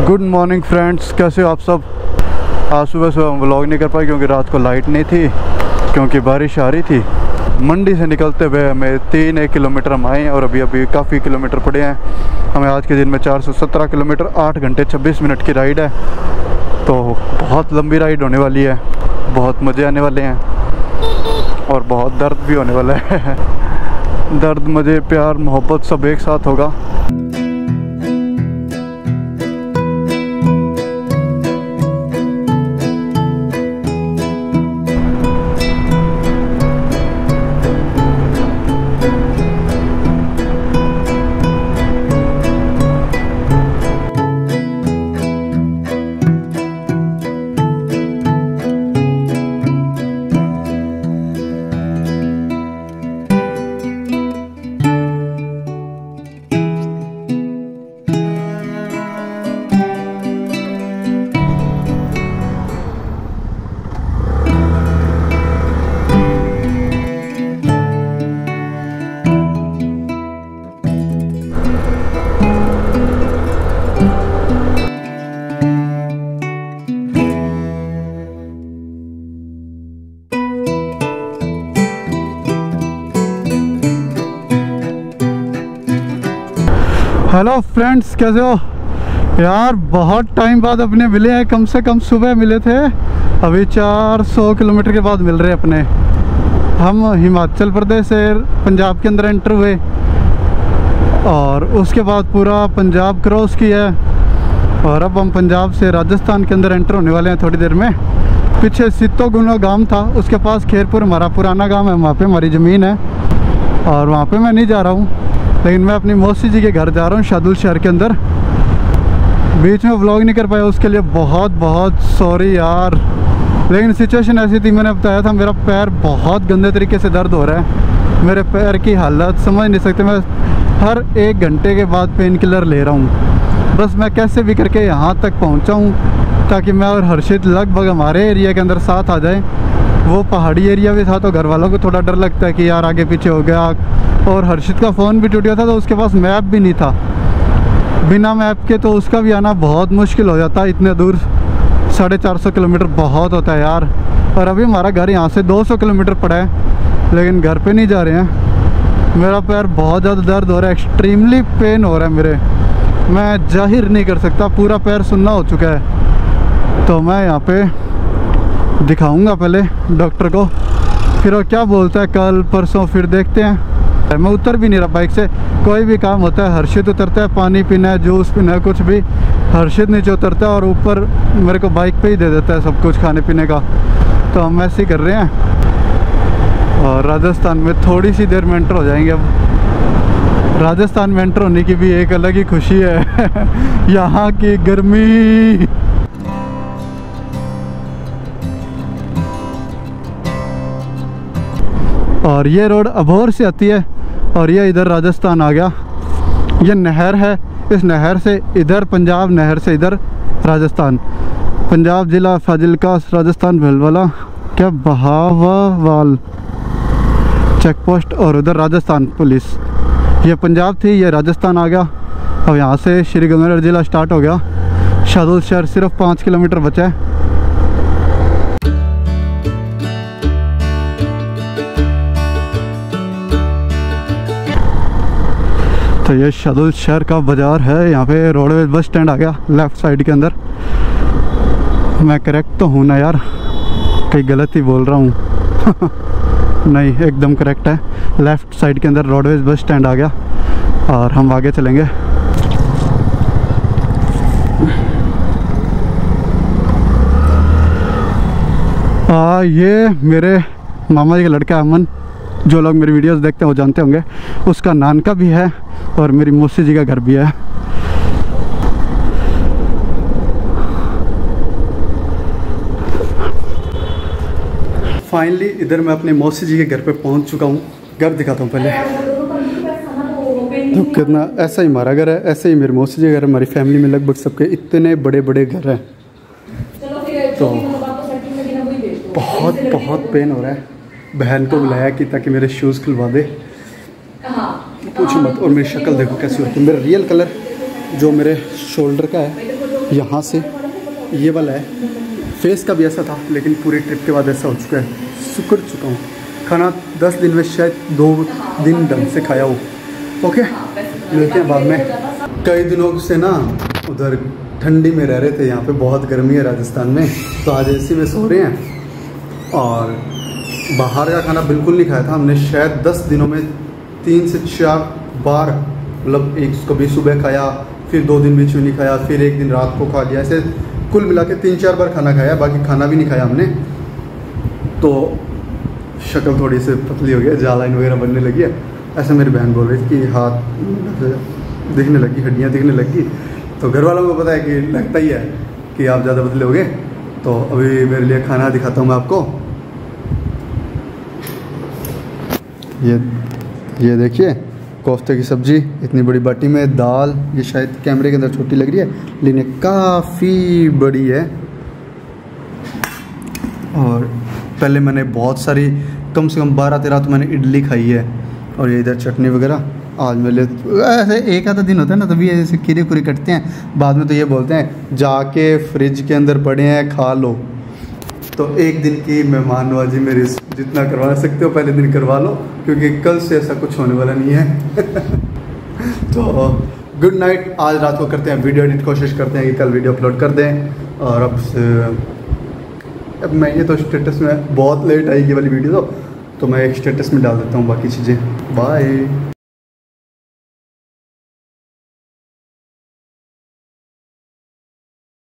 Good morning friends, कैसे हो आप सब। आज सुबह सुबह हम व्लॉग नहीं कर पाए क्योंकि रात को लाइट नहीं थी, क्योंकि बारिश आ रही थी। मंडी से निकलते हुए हमें 3 किलोमीटर हम आए और अभी काफ़ी किलोमीटर पड़े हैं। हमें आज के दिन में 417 किलोमीटर 8 घंटे 26 मिनट की राइड है। तो बहुत लंबी राइड होने वाली है, बहुत मज़े आने वाले हैं और बहुत दर्द भी होने वाला है। दर्द, मज़े, प्यार, मोहब्बत सब एक साथ होगा। हेलो फ्रेंड्स, कैसे हो यार। बहुत टाइम बाद अपने मिले हैं, कम से कम सुबह मिले थे। अभी 400 किलोमीटर के बाद मिल रहे हैं अपने। हम हिमाचल प्रदेश से पंजाब के अंदर एंटर हुए और उसके बाद पूरा पंजाब क्रॉस किया और अब हम पंजाब से राजस्थान के अंदर एंटर होने वाले हैं थोड़ी देर में। पीछे सित्तोगुना गांव था, उसके पास खेरपुर हमारा पुराना गांव है, वहाँ पे हमारी ज़मीन है और वहाँ पे मैं नहीं जा रहा हूँ, लेकिन मैं अपनी मौसी जी के घर जा रहा हूँ शादुल शहर के अंदर। बीच में व्लॉग नहीं कर पाया, उसके लिए बहुत बहुत सॉरी यार। लेकिन सिचुएशन ऐसी थी, मैंने बताया था मेरा पैर बहुत गंदे तरीके से दर्द हो रहा है। मेरे पैर की हालत समझ नहीं सकते। मैं हर 1 घंटे के बाद पेन किलर ले रहा हूँ। बस मैं कैसे भी करके यहाँ तक पहुँचा हूँ ताकि मैं और हर्षित लगभग हमारे एरिया के अंदर साथ आ जाए। वो पहाड़ी एरिया भी था तो घर वालों को थोड़ा डर लगता है कि यार आगे पीछे हो गया। और हर्षित का फ़ोन भी टूट गया था तो उसके पास मैप भी नहीं था। बिना मैप के तो उसका भी आना बहुत मुश्किल हो जाता है। इतने दूर 450 किलोमीटर बहुत होता है यार। और अभी हमारा घर यहाँ से 200 किलोमीटर पड़ा है, लेकिन घर पे नहीं जा रहे हैं। मेरा पैर बहुत ज़्यादा दर्द हो रहा है, एक्सट्रीमली पेन हो रहा है मेरे। मैं जाहिर नहीं कर सकता, पूरा पैर सुन्ना हो चुका है। तो मैं यहाँ पे दिखाऊंगा पहले डॉक्टर को, फिर वो क्या बोलता है कल परसों, फिर देखते हैं। मैं उतर भी नहीं रहा बाइक से। कोई भी काम होता है, हर्षित उतरता है, पानी पीना है, जूस पीना है, कुछ भी, हर्षित नीचे उतरता है और ऊपर मेरे को बाइक पे ही दे देता है सब कुछ खाने पीने का। तो हम ऐसे ही कर रहे हैं और राजस्थान में थोड़ी सी देर में एंटर हो जाएंगे। अब राजस्थान में एंटर होने की भी एक अलग ही खुशी है। यहाँ की गर्मी। और ये रोड अबोहर से आती है और ये इधर राजस्थान आ गया। ये नहर है, इस नहर से इधर पंजाब, नहर से इधर राजस्थान। पंजाब ज़िला फाजिलका, राजस्थान भलवाला क्या बहावाल चेक पोस्ट और उधर राजस्थान पुलिस। ये पंजाब थी, ये राजस्थान आ गया। अब यहाँ से श्रीगंगानगर ज़िला स्टार्ट हो गया। शादुल शहर सिर्फ 5 किलोमीटर बचा है। तो ये शादुल शहर का बाज़ार है। यहाँ पे रोडवेज बस स्टैंड आ गया लेफ़्ट साइड के अंदर। मैं करेक्ट तो हूँ ना यार, कहीं गलत ही बोल रहा हूँ। नहीं, एकदम करेक्ट है। लेफ़्ट साइड के अंदर रोडवेज बस स्टैंड आ गया और हम आगे चलेंगे। ये मेरे मामा जी का लड़का है अमन, जो लोग मेरी वीडियोस देखते हैं वो जानते होंगे। उसका नानका भी है और मेरी मौसी जी का घर भी है। फाइनली इधर मैं अपने मौसी जी के घर पे पहुंच चुका हूँ। घर दिखाता हूँ पहले। तो कितना ऐसा ही हमारा घर है, ऐसे ही मेरी मौसी जी का घर है। हमारी फैमिली में लगभग सबके इतने बड़े बड़े घर हैं। तो बहुत बहुत पेन हो रहा है। बहन को बुलाया कि ताकि मेरे शूज़ खुलवा दे। पूछो मत। और मेरी शक्ल देखो कैसी होती है। मेरा रियल कलर जो मेरे शोल्डर का है यहाँ से ये वाला है, फेस का भी ऐसा था लेकिन पूरी ट्रिप के बाद ऐसा हो चुका है। शुक्र चुका हूँ, खाना 10 दिन में शायद 2 दिन ढंग से खाया हो। ओके, मिलते हैं बाद में। कई दिनों से ना उधर ठंडी में रह रहे थे, यहाँ पे बहुत गर्मी है राजस्थान में, तो आज एसी में सो रहे हैं। और बाहर का खाना बिल्कुल नहीं खाया था हमने, शायद 10 दिनों में 3 से 4 बार, मतलब एक कभी सुबह खाया, फिर 2 दिन बीच में नहीं खाया, फिर 1 दिन रात को खा लिया, ऐसे कुल मिला के 3-4 बार खाना खाया, बाकी खाना भी नहीं खाया हमने। तो शक्ल थोड़ी सी पतली हो गई, जालाइन वगैरह बनने लगी है, ऐसे मेरी बहन बोल रही थी कि हाथ दिखने लगी, हड्डियाँ दिखने लगी। तो घर वालों को पता है कि लगता ही है कि आप ज़्यादा पतले हो गए। तो अभी मेरे लिए खाना दिखाता हूँ मैं आपको। ये देखिए, कोफ्ते की सब्ज़ी इतनी बड़ी बाटी में, दाल, ये शायद कैमरे के अंदर छोटी लग रही है लेकिन ये काफ़ी बड़ी है। और पहले मैंने बहुत सारी, कम से कम 12-13 तो मैंने इडली खाई है। और ये इधर चटनी वगैरह। आज मेरे ऐसे एक आधा दिन होता है ना, तभी ऐसे कीड़े कुरे कटते हैं, बाद में तो ये बोलते हैं जाके फ्रिज के अंदर पड़े हैं खा लो। तो एक दिन की मेहमान नवाजी मेरी जितना करवा सकते हो पहले दिन करवा लो, क्योंकि कल से ऐसा कुछ होने वाला नहीं है। तो गुड नाइट। आज रात को करते हैं वीडियो एडिट, कोशिश करते हैं कि कल वीडियो अपलोड कर दें। और अब मैं ये तो स्टेटस में बहुत लेट आएगी वाली वीडियो, तो मैं एक स्टेटस में डाल देता हूँ बाकी चीज़ें। बाय।